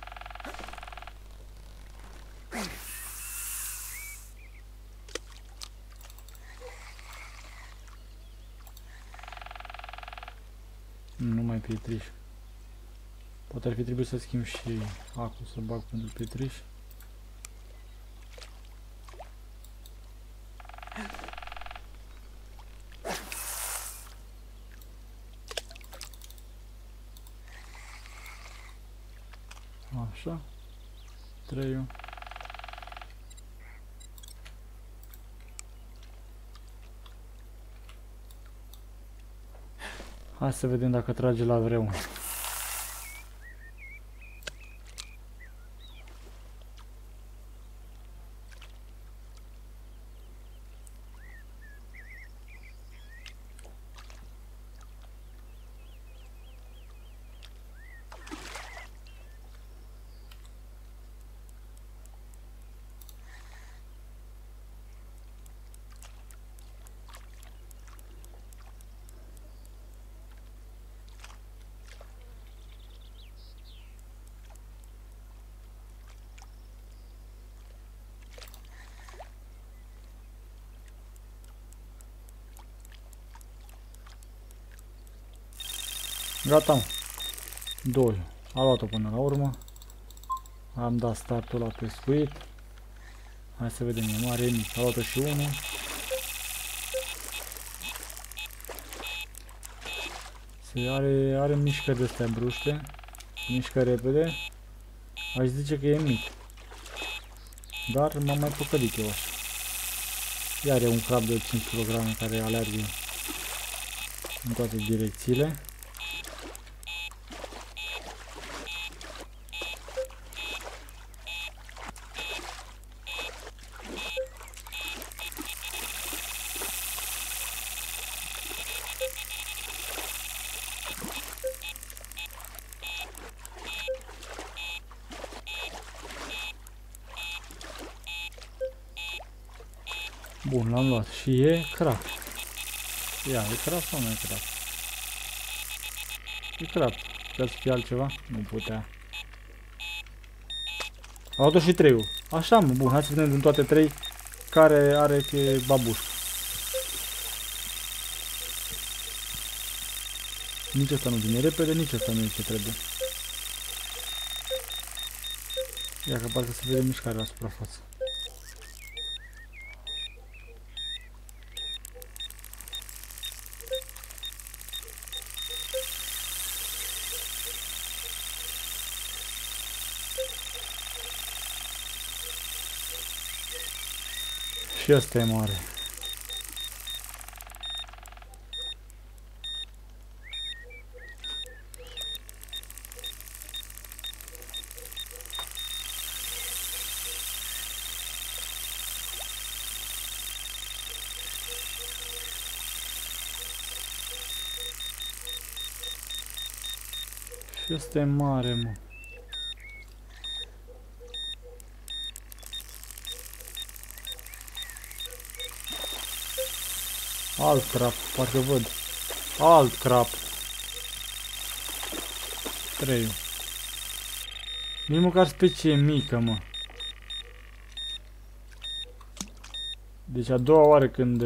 Nu mai pietriș. Poate ar fi trebuit să schimb și acul, să bag pentru pietriș. Așa. 3. Hai să vedem dacă trage la vreo. Gata. 2. A luat-o până la urmă. Am dat startul la pescuit. Hai să vedem, e mare, e mic. A luat-o și 1. Are mișcări de astea bruște. Mișcă repede. Aș zice că e mic. Dar m-am mai păcălit eu așa. Iar e un crab de 5 kg care alergă în toate direcțiile. Bun, l-am luat. Și e craft. Ia, e craft sau nu e craft? E craft. Putea să fie altceva? Nu putea. Am luat-o și 3-ul. Așa, mă, bun, hai să vedem din toate 3 care are babușcă. Nici asta nu vine repede, nici asta nu e ce trebuie. Ia că parcă se vede mișcarea la suprafață. Și asta e mare. Și asta e mare, mă. Alt crap, parcă văd. Alt crap. 3. Nici măcar specie mică, mă. Deci a doua oară când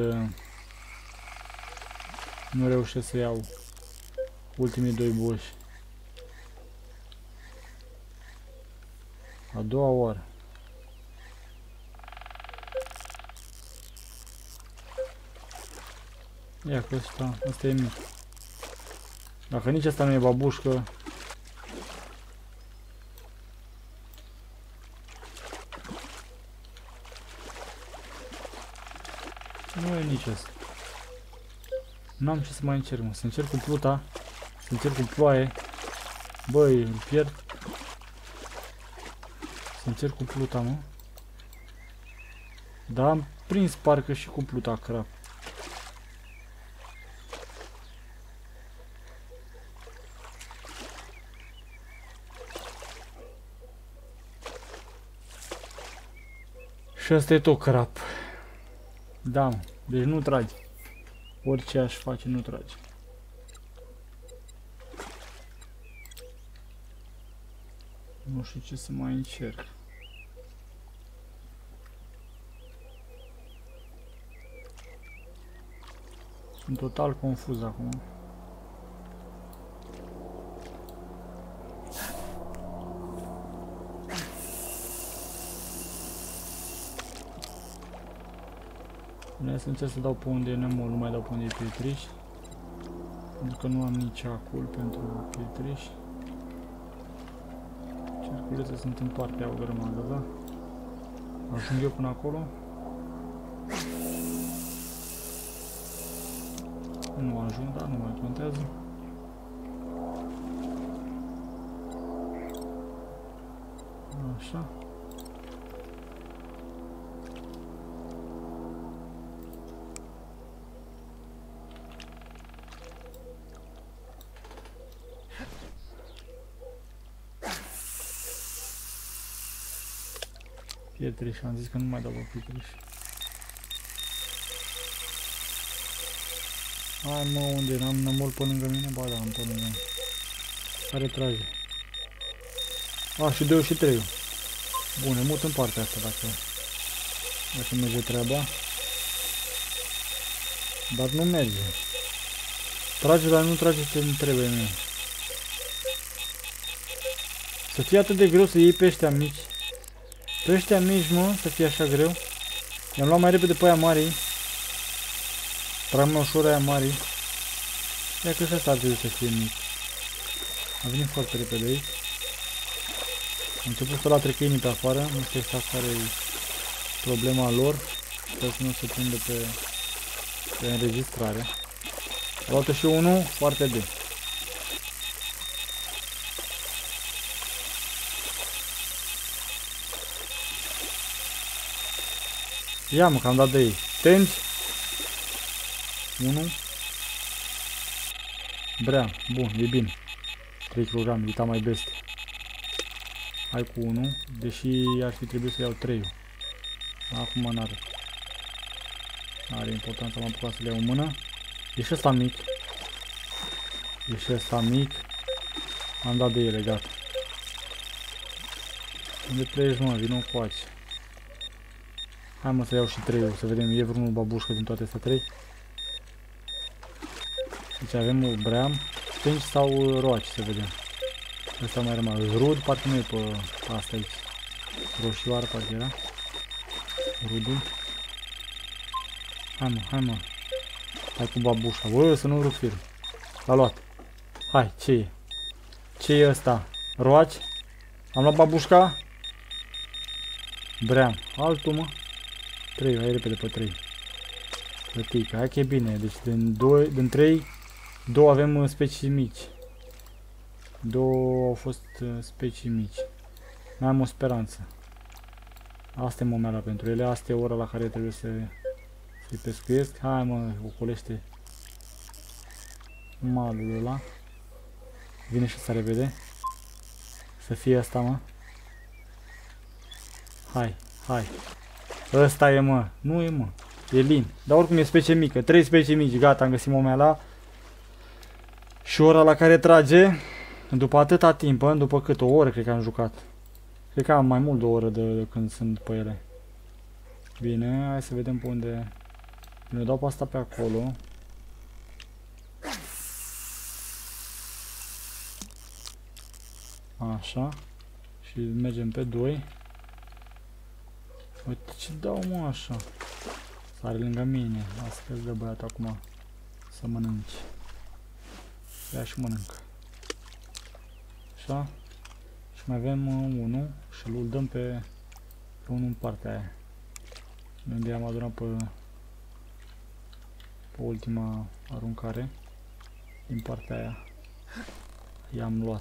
nu reușesc să iau ultimii 2 boși. A doua oară. Ia că ăsta e mic. Dacă nici asta nu e babușcă. Nu e nici asta. N-am ce să mai încerc, mă. Să încerc cu pluta. Să încerc cu ploaie. Băi, îl pierd. Să încerc cu pluta, mă. Da, am prins parcă și cu pluta, crap. Și asta e tot crap. Da, mă. Deci nu trage. Orice aș face, nu trage. Nu știu ce să mai încerc. Sunt total confuz acum. Vreau să încerc să dau pe unde e nemol, nu mai dau pe unde e pietriș. Pentru că nu am nici acul pentru pietriș. Cerculețe sunt în partea o grămadă, da? Ajung eu până acolo. Nu ajung, dar nu mai contează. Așa. Pietriș, am zis că nu mai dau pe pietriș. Hai mă, unde? N-am nămol pe lângă mine? Ba da, am pe lângă mine. Care trage? A, și 2 și 3. Bun, mut în partea asta dacă merge treaba. Dar nu merge. Trage, dar nu trage ce-mi trebuie mie. Să fie atât de greu să iei pe ăștia mici. Pe ăștia mici, mă, să fie așa greu. I-am luat mai repede pe aia mari. Trag mai ușor aia mari. Ia că și asta ar trebui să fie mic. A venit foarte repede aici. Am început să latre câinii pe afară. Nu știu exact care e problema lor. Sper să nu se prindă pe înregistrare. A luat și unul foarte bine. Ia mă, că am dat de ei. Tenci. 1. Brea. Bun, e bine. 3 kg, uita mai beste. Hai cu 1. Deși ar fi trebuit să iau 3. Acum n-are. Are importanță, am apucat să le iau în mână. E și ăsta mic. E și ăsta mic. Am dat de ele, gata. Unde pleci, mă? Vino coace. Hai, mă, să iau și 3-ul, să vedem, e vreunul babușcă din toate astea 3. Deci avem o bream, stânci sau roaci, să vedem. Ăsta mai rămas. Rud, parcă nu e pe asta aici. Roșioară, parcă era. Rudul. Hai, mă, hai, mă. Hai cu babușa. Bă, să nu rup firul. L-a luat. Hai, ce e? Ce e ăsta? Roaci? Am luat babușca? Bream. Altul, mă. 3, hai repede pe 3. Plătică, hai că e bine. Deci din 3, 2 avem specii mici. 2 au fost specii mici. Mai am o speranță. Asta e momeala pentru ele. Asta e ora la care trebuie să-i pescuiesc. Hai, mă, ocolește malul ăla. Vine și să repede. Să fie asta, mă. Hai, hai. Ăsta e, mă. Nu e, mă. E lin. Dar oricum e specie mică. 3 specii mici. Gata, am găsit momeala. Și ora la care trage. După atâta timp, după cât? O oră cred că am jucat. Cred că am mai mult de o oră de când sunt pe ele. Bine, hai să vedem pe unde. Ne dau pe asta pe acolo. Așa. Și mergem pe 2. Uite ce dau, mă, așa. Sare lângă mine. Lasă că îți dă băiatul acum să mănânci. Ia și mănâncă. Așa. Și mai avem unul și îl dăm pe unul în partea aia. Unde am adunat pe ultima aruncare. Din partea aia. I-am luat.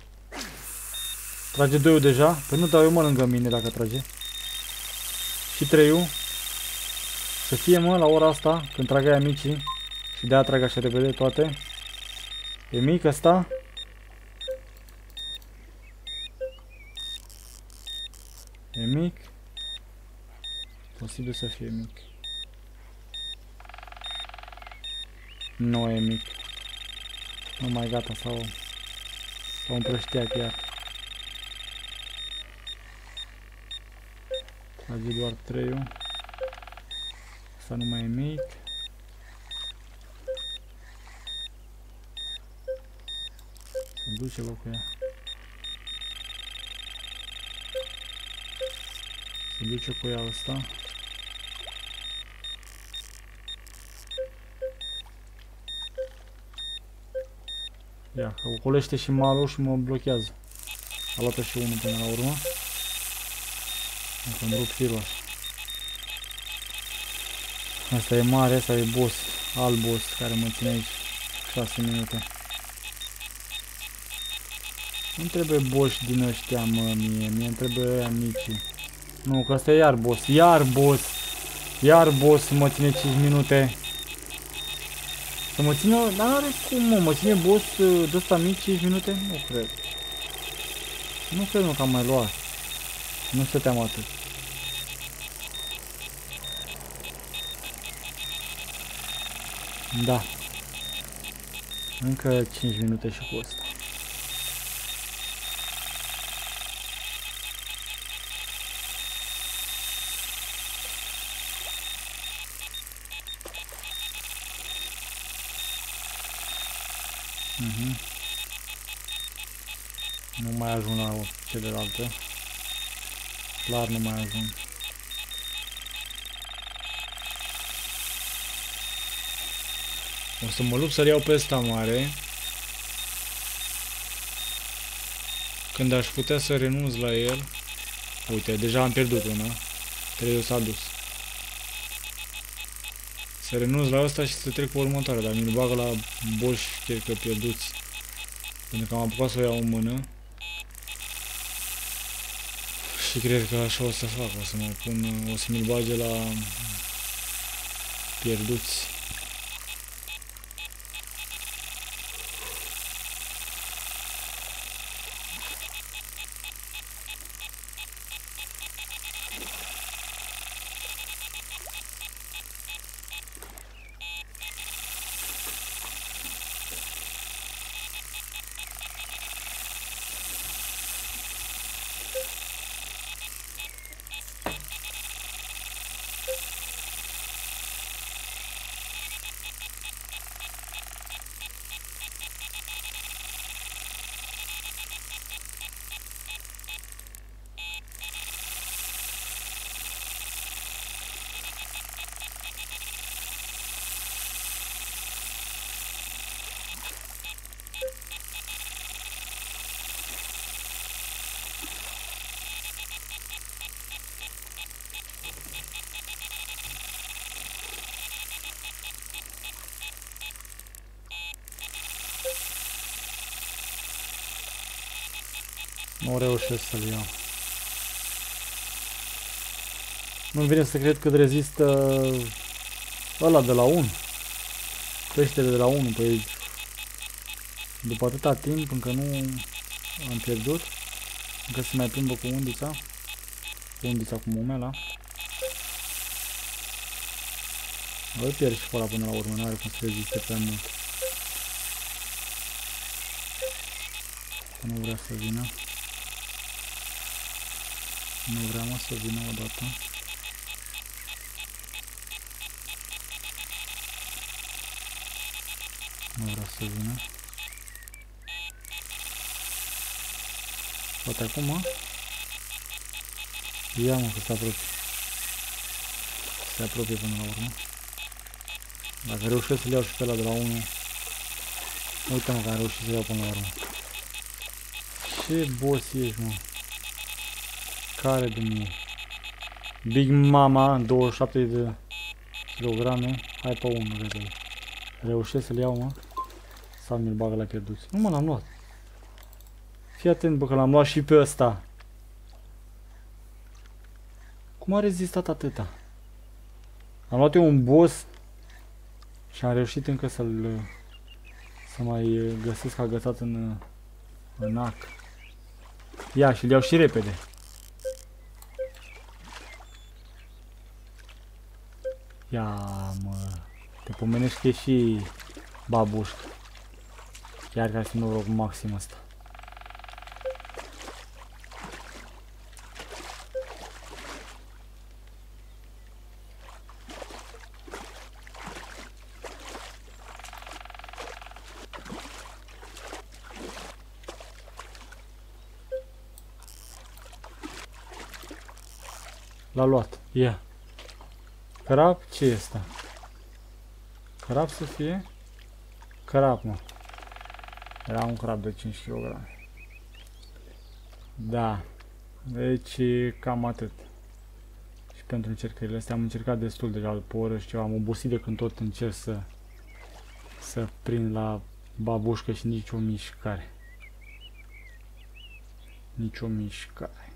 Trage 2-ul deja? Păi nu dau eu, mă, lângă mine dacă trage. Și 3-ul. Să fie, mă, la ora asta, când trag aia micii. Și de-aia trag așa repede toate. E mic ăsta. E mic. Posibil să fie mic. Nu e mic. Nu mai gata, s-au împrăștiat chiar. Trage doar 3-ul. Asta nu mai e mic. Se duce, bă, cu ea. Se duce cu ea asta. Ia, că ocolește și malul și mă blochează. A luat și unul până la urmă. Încă îmi rup firul așa. Asta e mare, asta e boss, alt boss care mă ține aici 6 minute. Nu trebuie boss din ăștia, mă, mie îmi trebuie aia mici. Nu, că asta e iar boss, iar boss mă ține 5 minute. Să mă ține, dar n-are cum, mă ține boss de ăsta mic 5 minute? Nu cred. Nu cred, mă, că am mai luat. Nu stăteam atât. Da. Încă 5 minute și cu asta. Nu mai ajung la celelalte. Clar nu mai ajung. O să mă lupt să-l iau pe ăsta mare. Când aș putea să renunț la el. Uite, deja am pierdut una. 3 s-a dus. Să renunț la ăsta și să trec pe următoarea, dar mi-l bagă la boși, cred că pierduți. Pentru că am apucat să o iau în mână. Și cred că așa o să fac, o să mă pun, o să mi-l bage la pierduți. Nu reușesc să-l iau. Nu vine să cred cât rezistă ăla de la 1. Creștere de la 1, păi după atâta timp încă nu am pierdut. Încă se mai plimbă cu undița. Cu undița cu mumela. Îl pierd și pe ăla până la urmă, nu are cum să reziste prea mult. Nu vrea să vină. Nu vrea, mă, să vină odată. Nu vrea să vină. Poate acum? Ia, mă, că se apropie. Se apropie până la urmă. Dacă reușesc să-l iau și pe ăla de la 1. Uite-mă că am reușit să-l iau până la urmă. Ce boss ești, mă? Care de mie? Big Mama, 27 de kilograme. Hai pe 1, repede. Reușesc să-l iau, mă? Sau mi-l bagă la pierduți? Nu, mă, l-am luat. Fii atent, bă, că l-am luat și pe ăsta. Cum a rezistat atâta? Am luat eu un boss și am reușit încă să-l mai găsesc agățat în ac. Ia, și-l iau și repede. Ia, mă. Te pomenești că e și babușcă. Chiar că ar fi noroc maxim ăsta. L-a luat. Ia. Crap? Ce e asta? Crap să fie? Crap, mă. Era un crap de 5 kg. Da. Deci cam atât. Și pentru încercările astea am încercat destul deja după o oră și ceva. Am obosit de când tot încerc să prind la babușcă și nicio mișcare. Nicio mișcare.